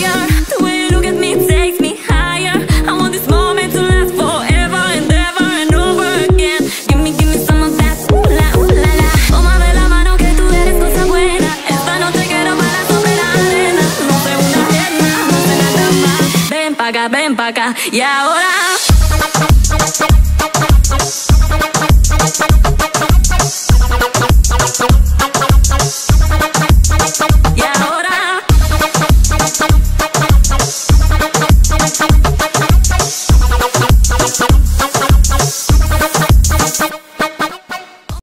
fire. The way you look at me takes me higher. I want this moment to last forever and ever and over again. Give me some of that. Ooh la la. Toma de la mano que tú eres cosa buena. Esta noche quiero bailar sobre la arena. No sé una pierna, no sé nada más. Ven pa' acá, y ahora